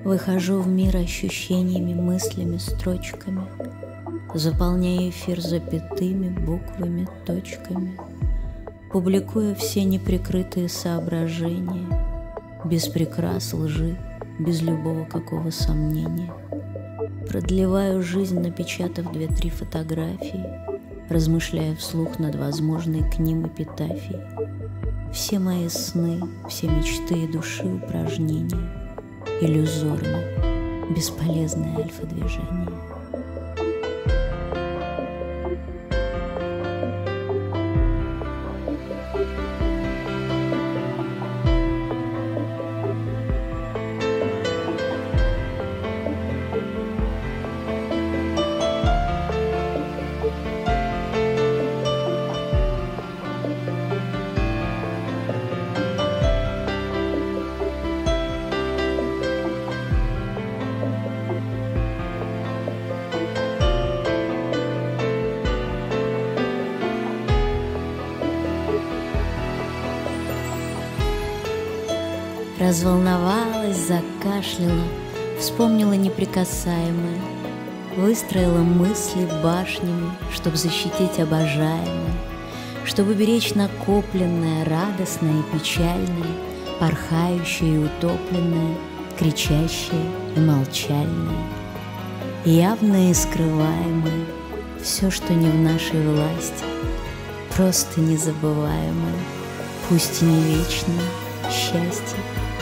Выхожу в мир ощущениями, мыслями, строчками, заполняя эфир запятыми, буквами, точками, публикуя все неприкрытые соображения, без прикрас лжи, без любого какого сомнения. Продлеваю жизнь, напечатав 2-3 фотографии, размышляя вслух над возможной к ним эпитафией. Все мои сны, все мечты и души упражнения иллюзорно, бесполезное альфа-движение. Разволновалась, закашляла, вспомнила неприкасаемое, выстроила мысли башнями, чтоб защитить обожаемое, чтобы беречь накопленное, радостное и печальное, порхающее и утопленное, кричащее и молчальное, явное и скрываемое, все, что не в нашей власти, просто незабываемое, пусть и не вечное счастье.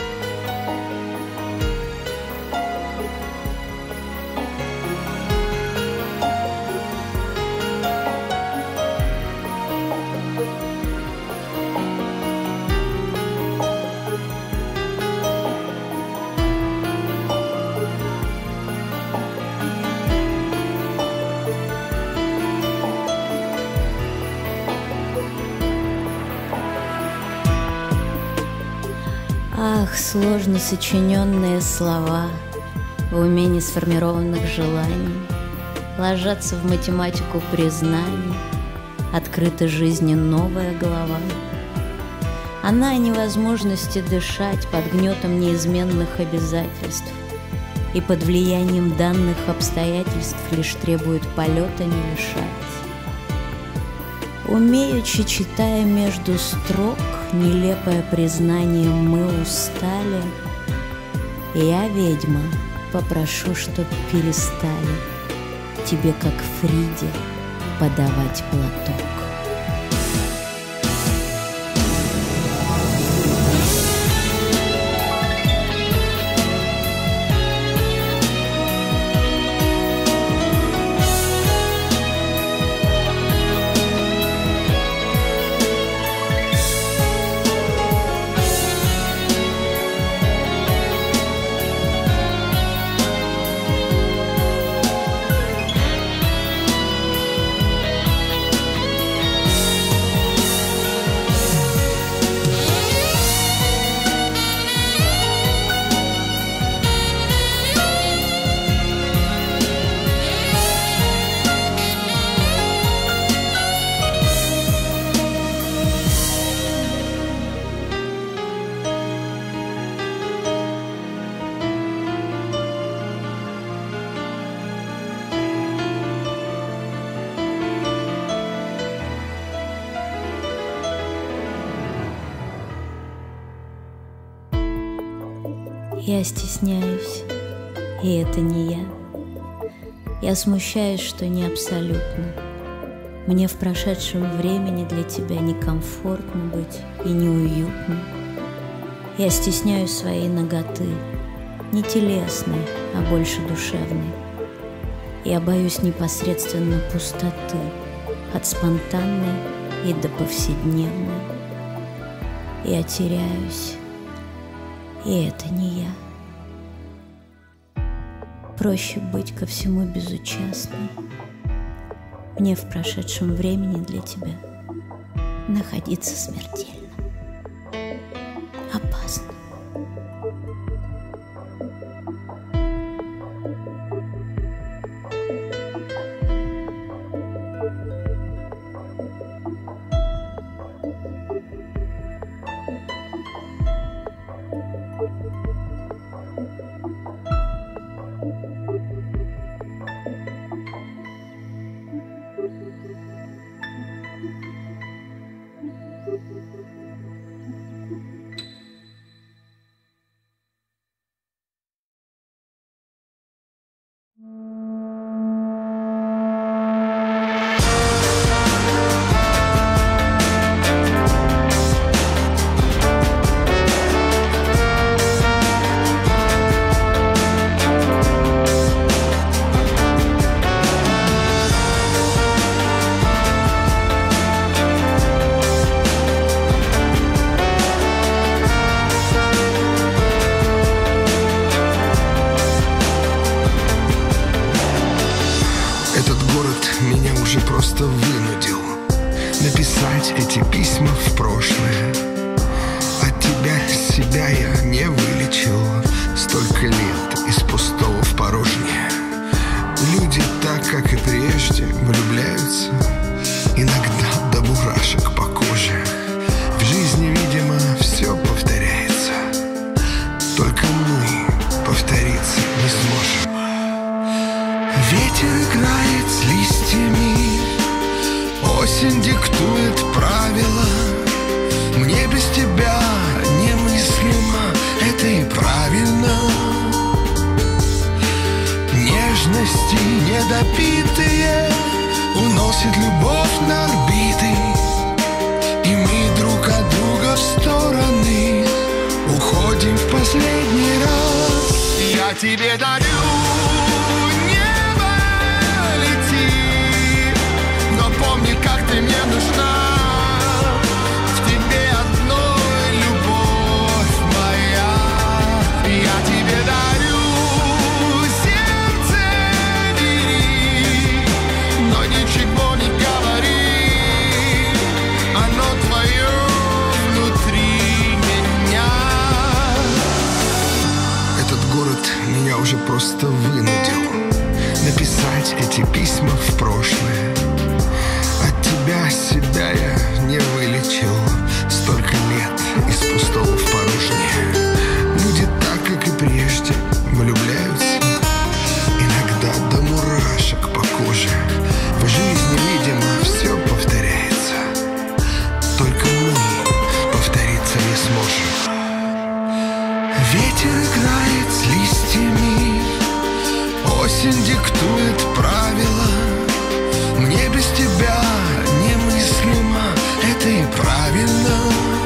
Ах, сложно сочиненные слова в уме несформированных желаний ложатся в математику признаний, открыта жизни новая глава. Она о невозможности дышать под гнетом неизменных обязательств и под влиянием данных обстоятельств лишь требует полета не лишать. Умеючи, читая между строк нелепое признание «мы устали», я, ведьма, попрошу, чтоб перестали тебе, как Фриде, подавать платок. Я стесняюсь, и это не я. Я смущаюсь, что не абсолютно. Мне в прошедшем времени для тебя некомфортно быть и неуютно. Я стесняюсь своей наготы, не телесной, а больше душевной. Я боюсь непосредственно пустоты, от спонтанной и до повседневной. Я теряюсь, и это не я. Проще быть ко всему безучастной. Мне в прошедшем времени для тебя находиться смертельно опасно. написать эти письма в прошлое. От тебя себя я не вылечил. Столько лет из пустого в порожнее. Люди так, как и прежде, влюбляются, иногда до мурашек по коже. В жизни, видимо, все повторяется, только мы повториться не сможем. Ветер играет с листьями, осень диктует правила. Мне без тебя немыслимо, это и правильно. Нежности недопитые уносит любовь на орбиты, и мы друг от друга в стороны уходим в последний раз. Я тебе дарю небо, лети, но помни, как ты мне нужна. В тебе одной любовь моя. Я тебе дарю сердце, бери, но ничего не говори, оно твое внутри меня. Этот город меня уже просто вынудил написать эти письма в прошлое. От тебя себя я не вылечил. Столько лет из пустого в порожнее. Люди так, как и прежде, влюбляются, иногда до мурашек по коже. В жизни, видимо, все повторяется, только мы повториться не сможем. Ветер играет с листьями, осень диктует правила. Мне без тебя немыслимо, это и правильно.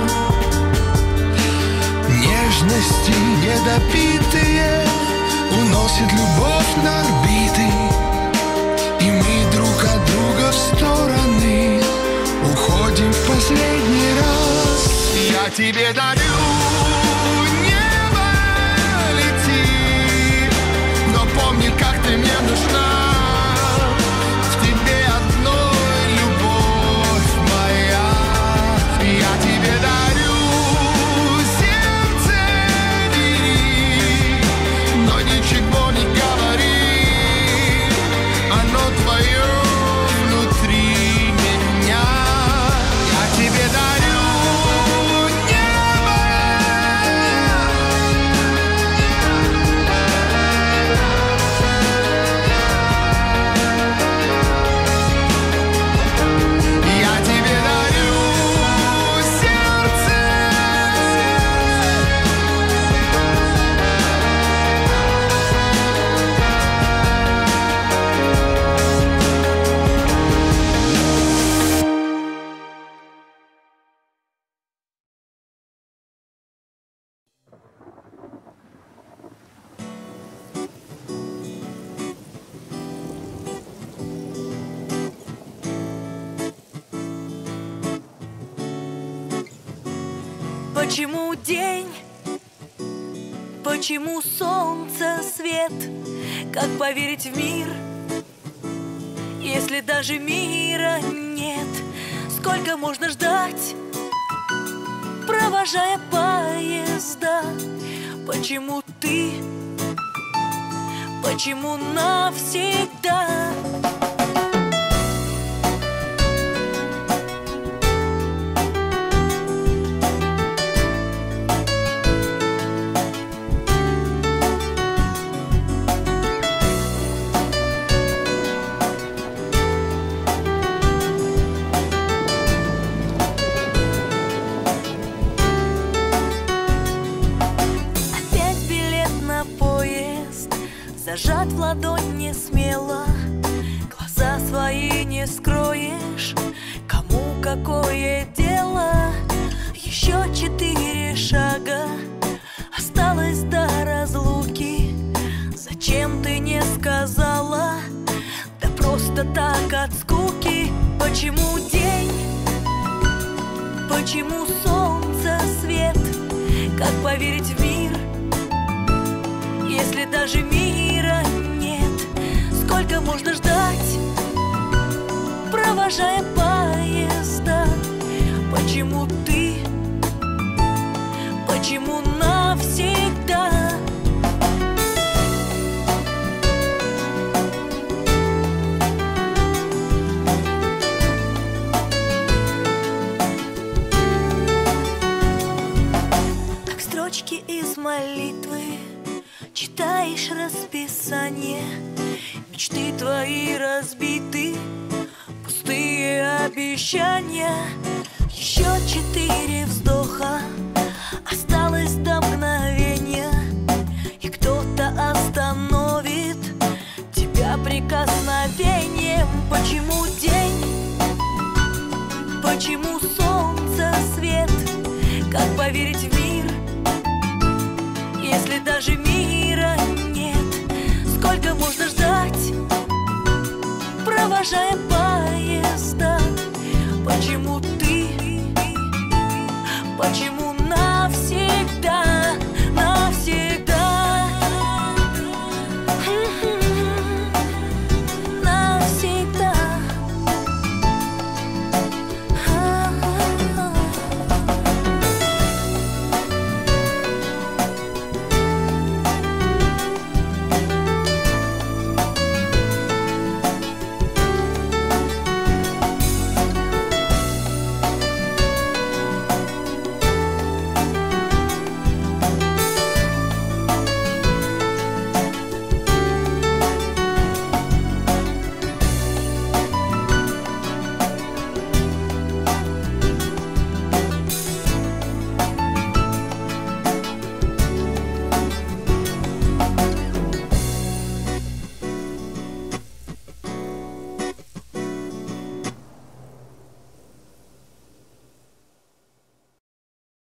Нежности недопитые уносит любовь на орбиты, и мы друг от друга в стороны уходим в последний раз. Я тебе дарю небо, лети, но помни, как ты мне нужна. В тебе одной любовь моя. Я тебе дарю сердце, бери, но ничего не говори, оно твое внутри меня. Я тебе дарю небо. Я тебе дарю сердце. Почему день? Почему солнце, свет? Как поверить в мир, если даже мира нет? Сколько можно ждать, провожая поезда? Почему ты? Почему навсегда? Зажат в ладонь не смело, глаза свои не скроешь. Кому какое дело? Еще 4 шага осталось до разлуки. Зачем ты не сказала? Да просто так от скуки. Почему день? Почему солнце, свет? Как поверить в мир, если даже мира нет? Сколько можно ждать, провожая поезда? сне. Мечты твои разбиты, пустые обещания. Еще 4 вздоха, осталось до мгновения, и кто-то остановит тебя прикосновением. Почему день? Почему солнце, свет? Как поверить в мир, если даже мира нет? Сколько можно ждать, провожая поезда?